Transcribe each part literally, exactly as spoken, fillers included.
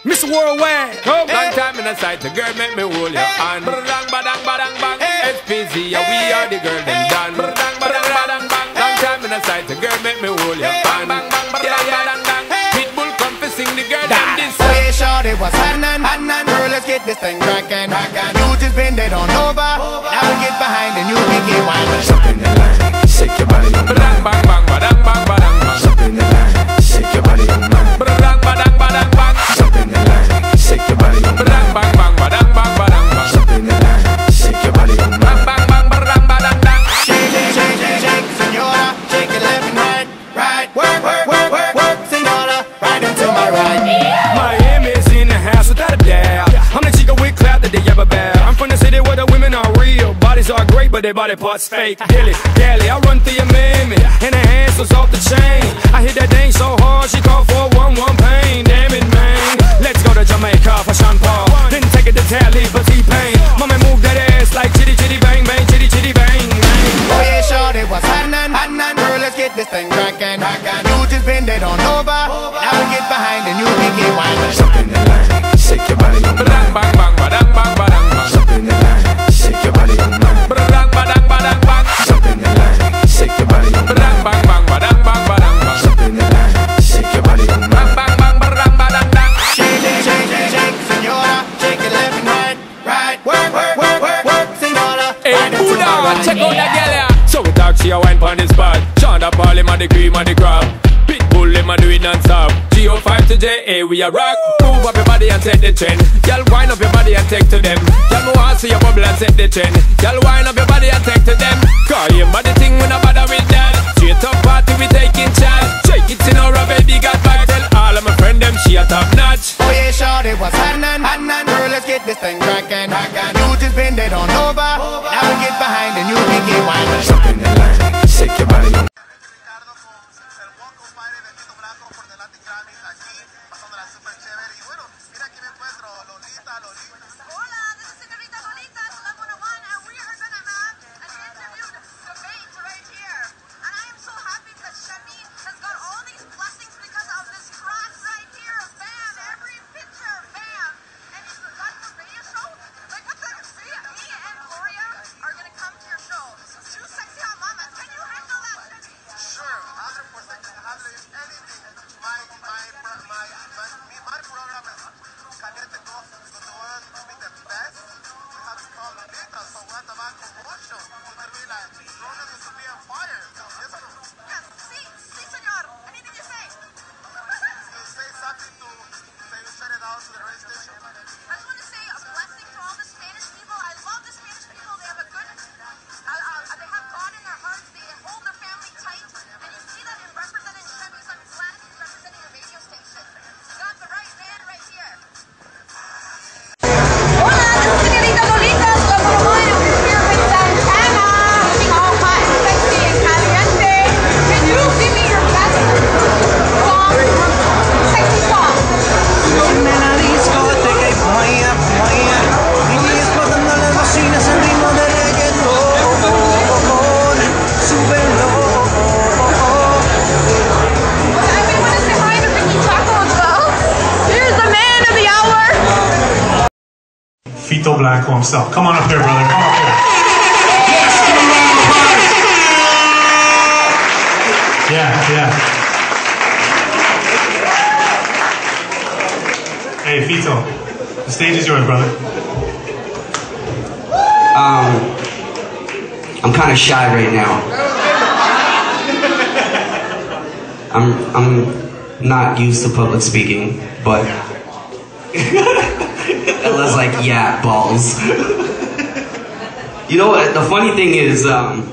Mister Worldwide. Oh, long time in the sight, the girl make me hold your hand. Badang, badang, badang, bang. S P Z, yeah, we are the girl them done. Badang, badang, badang, bang. Long time in the sight, the girl make me hold your hand. Bang, bang, badang, badang, bang. Pitbull come to sing the girl them this. Oh yeah, shorty, what's happening? Girl, let's get this thing cracking. You just bend it on over. I will get behind and you make it wine. Jump in the line, shake your body on mine. Badang, bang, bang, badang, bang, badang, bang. Jump in the line, shake your body on mine. Badang, badang, badang, bang. Jump in the line, shake your body on mine. Badang, bang, bang, badang, bang, badang, bang. Jump in the line, shake your body on mine. Bang, bang, bang, badang, badang, bang. Shake, shake, shake, shake, shake, senora. Shake it left and right, right. Work, work, work, work, work, senora. Right into my right. Miami's in the house without a doubt. I'm the chica with clout that they ever bow. I'm from the city where the women are real. Bodies are great, but their body parts fake. Dilly, dally, I run through your mammy, and her hands was off the chain. I hit that thing so hard, she called for one one pain. Damn it, man. Let's go to Jamaica for Sean Paul. Then take it to Tally for T-Pain. Mama move that ass like chitty chitty bang bang, chitty chitty bang bang. Oh yeah, shorty, what's happening? Girl, let's get this thing cracking. You just bend it on over. I will get behind and you make it wine. Jump in the line, shake your body on Badang, mine. bang, bang, badang, bang, badang, bang. Jump in the line, shake your body on mine. Badang, badang, badang, bang. Jump in the line, shake your body on Badang, mine. bang, bang, badang, bang, badang, bang. Jump in the line, shake your body on Bang, mine. bang, bang, badang, badang, bang. Shake, shake, shake, shake, shake, senora. Shake it left and right, right. Work, work, work, work, work, senora. Hey, Right into Buddha, my right. check out that girl here. So we talk, she a wine pon this spot. Shonda Paul, him a the cream of the crop. Pitbull, him a do it non-stop. G O five to J A, we a rock. Move up your body and set the trend. Y'all wind up your body and take to them. Y'all me want see your bubble and set the trend. Y'all wind up your body and take to them. Call him body thing, we no bother with that. Straight up party, we taking chance. Shake it in our baby, got back. Tell all of my friend them she a top notch. Oh yeah, shorty, what's happening? Girl, let's get this thing cracking. You just bend it on over. I will get behind and you make it wine. Jump in the line, shake your body on mine. El compadre de FITO Blanko por delante Grammy aquí, pasándola súper chévere. Y bueno, mira aquí me encuentro, Lolita, Lolita. Hola, this is Senorita Lolita Celeb one oh one, and we are going to have an interview debate right here. And I am so happy that Shami has got all these blessings because of this cross right here. Bam, every picture, bam. And he's got the radio show. Like, what's that? Me and Gloria are going to come to your show. Two sexy hot mamas. Can you handle that? Sure, one hundred percent can handle anything. My, my, my, my, my, my program is Caliente Coffee because the world to be the best. We have to call Lolita, so what about promotion? To be like, Ronan is to be on fire. Yes or no? Yes, sí, sí, señor. Anything you say. You say something to say you shut it out to the radio station. I just want to say a blessing to all the Spanish people. I love the Spanish people. They have a good, uh, uh, they have God in their hearts. They hold their family tight. And you see that in representing Chevy's on his left, he's representing a radio station. You got the right man right here. Hola, this is Senorita Lolita Celeb one oh one, and we're here with Santana, looking all hot and sexy and caliente. Can you give me your best song, sexy song? En la discoteca y polla, polla, y explotando las bocinas al ritmo de reggaetón. Súbelo. Well, I want to say hi to Ricky Taco as well. Here's the man of the hour. FITO Blanko himself. Come on up here, brother. Come up here. Yeah, yeah. Hey, Fito, the stage is yours, brother. Um, I'm kind of shy right now. I'm I'm not used to public speaking, but Ella's like, yeah, balls. You know what? The funny thing is, um,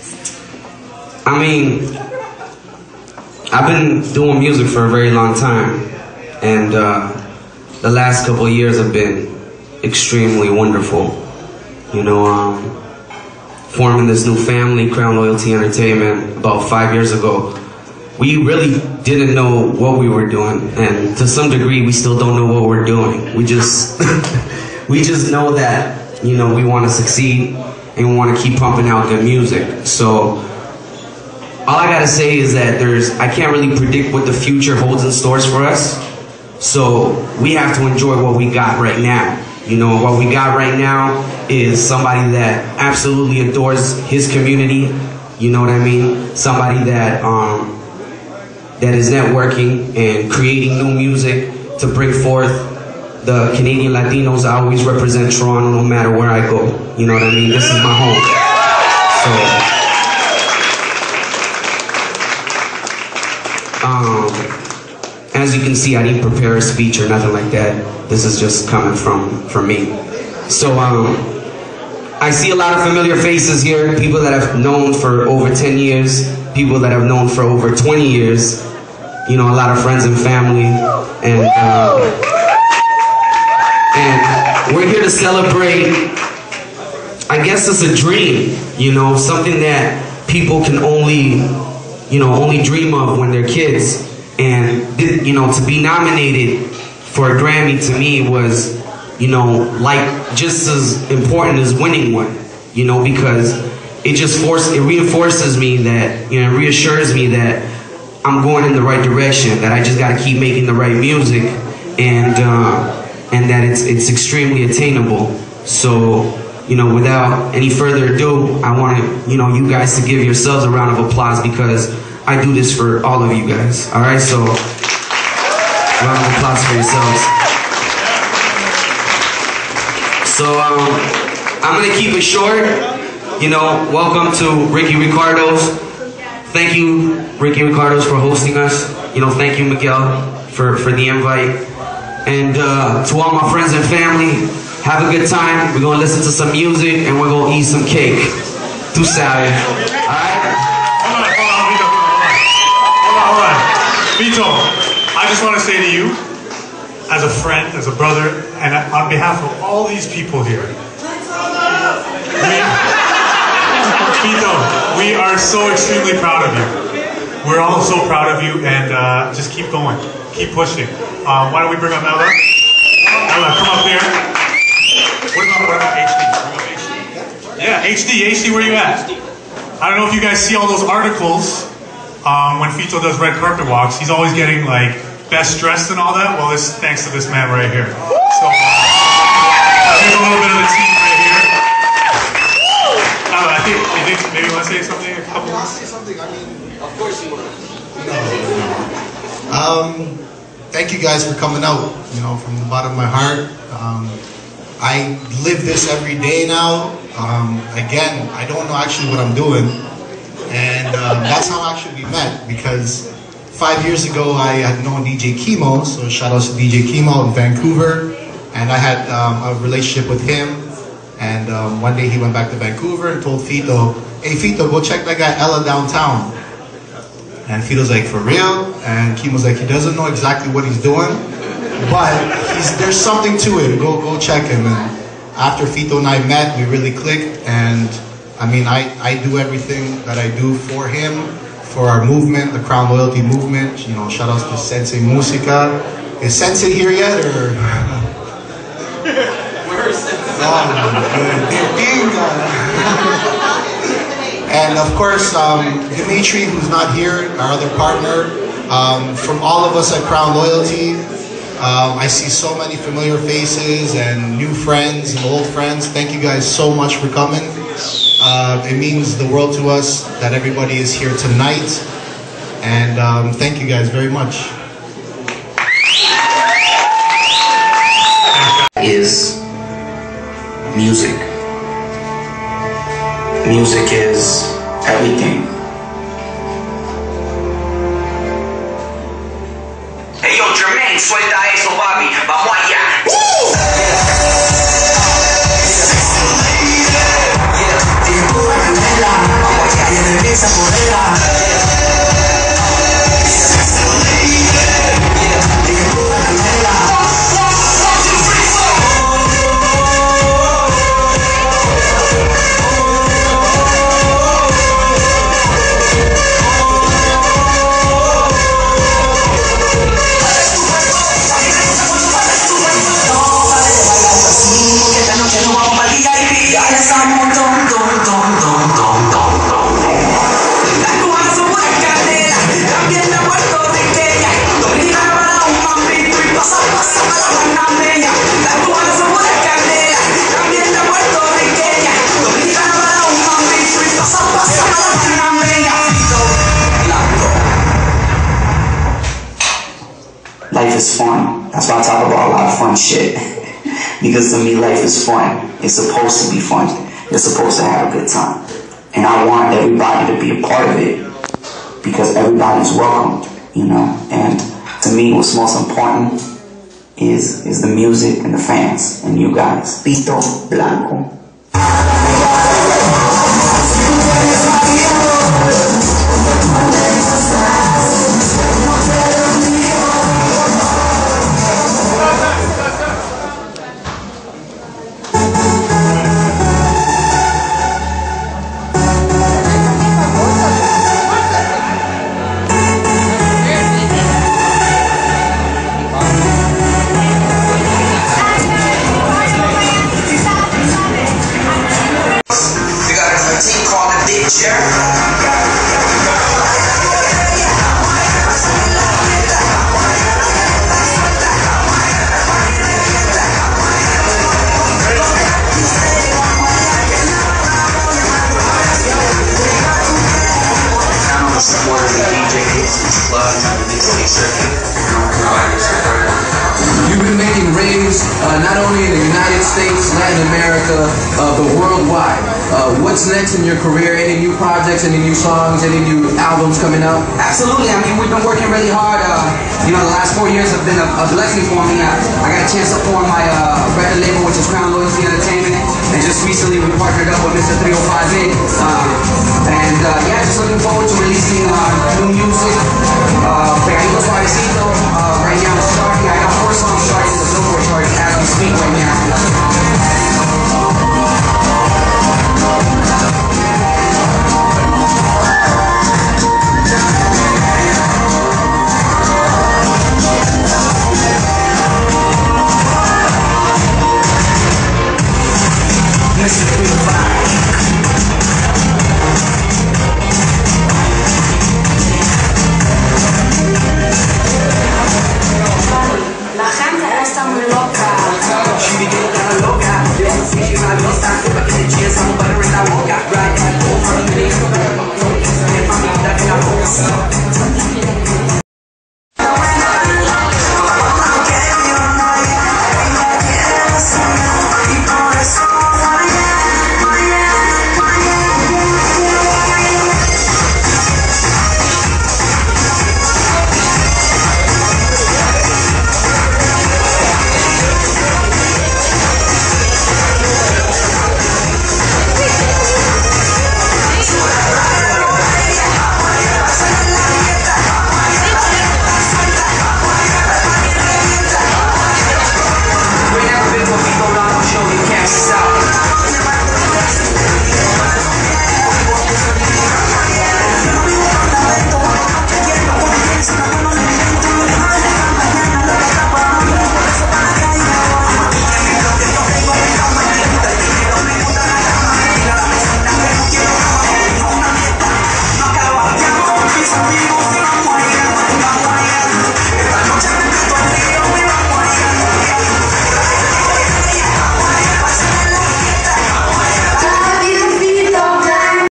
I mean, I've been doing music for a very long time, and uh, the last couple of years have been extremely wonderful. You know, um, forming this new family, Crown Loyalty Entertainment, about five years ago. We really didn't know what we were doing, and to some degree, we still don't know what we're doing. We just, we just know that, you know, we want to succeed and we want to keep pumping out good music. So, all I gotta say is that there's, I can't really predict what the future holds in stores for us, So we have to enjoy what we got right now. You know, what we got right now is somebody that absolutely adores his community. You know what I mean? Somebody that um, that is networking and creating new music to bring forth the Canadian Latinos. I always represent Toronto no matter where I go. You know what I mean? This is my home. So, um, as you can see, I didn't prepare a speech or nothing like that. This is just coming from, from me. So, um, I see a lot of familiar faces here, people that I've known for over ten years, people that I've known for over twenty years, you know, a lot of friends and family, and, uh, and we're here to celebrate, I guess it's a dream, you know, something that people can only, you know, only dream of when they're kids. And, you know, to be nominated for a Grammy to me was, you know, like just as important as winning one, you know, because it just force, it reinforces me that, you know, it reassures me that I'm going in the right direction, that I just got to keep making the right music, and uh, and that it's it's extremely attainable. So, you know, without any further ado, I want to, you know, you guys to give yourselves a round of applause because I do this for all of you guys. All right, so round of applause for yourselves. So um, I'm gonna keep it short. You know, welcome to Ricky Ricardo's. Thank you, Ricky Ricardo's, for hosting us. You know, thank you, Miguel, for, for the invite. And uh, to all my friends and family, have a good time. We're gonna listen to some music and we're gonna eat some cake. Tu sabes. Alright? Hold on, hold on, Vito. Hold on, hold on. Vito, I just want to say to you, as a friend, as a brother, and on behalf of all these people here, we, Vito, we are so extremely proud of you. We're all so proud of you, and uh, just keep going, keep pushing. Uh, why don't we bring up Ella? Ella, come up here. What about, what about H D? H D? Yeah, H D, H D, where you at? I don't know if you guys see all those articles um, when Fito does red carpet walks. He's always getting like best dressed and all that. Well, this thanks to this man right here. So here's a little bit of the team right here. Uh, I think, you think maybe you want to say something? A couple I'll say something. I mean, of course you will. Um, thank you guys for coming out. You know, from the bottom of my heart. Um, I live this every day now. Um, again, I don't know actually what I'm doing, and um, that's how actually we met, because five years ago I had known D J Chemo, so shout out to D J Chemo in Vancouver, and I had um, a relationship with him, and um, one day he went back to Vancouver and told Fito, hey Fito, go check that guy Ella downtown. And Fito's like, for real? And Chemo's like, he doesn't know exactly what he's doing, but he's, there's something to it. Go go check him. And after Fito and I met, we really clicked. And I mean, I, I do everything that I do for him, for our movement, the Crown Loyalty movement. You know, shout outs to Sensei Musica. Is Sensei here yet? Or? Where's Sensei? Oh, and of course, um, Dimitri, who's not here, our other partner. Um, from all of us at Crown Loyalty, um, I see so many familiar faces and new friends and old friends. Thank you guys so much for coming. Uh, it means the world to us that everybody is here tonight. And um, thank you guys very much. Is music. Music is everything. Hey yo, Jermaine, suelta eso, papi. Vamos allá. fun. That's why I talk about a lot of fun shit. Because to me, life is fun. It's supposed to be fun. You're supposed to have a good time. And I want everybody to be a part of it because everybody's welcomed, you know. And to me, what's most important is is the music and the fans and you guys. Fito Blanko. You've been making raves uh, not only in the United States, Latin America, uh, but worldwide. Uh, what's next in your career? Any new projects, any new songs, any new albums coming out? Absolutely. I mean, we've been working really hard. Uh, you know, the last four years have been a, a blessing for me. I, I got a chance to form my uh, record label, which is Crown Loyalty Entertainment. And just recently we partnered up with Mister three oh five eight. Uh, and uh, yeah, just looking forward to releasing uh, new music. Uh, Pegadito Suavecito. Uh, right now it's starting. I got four songs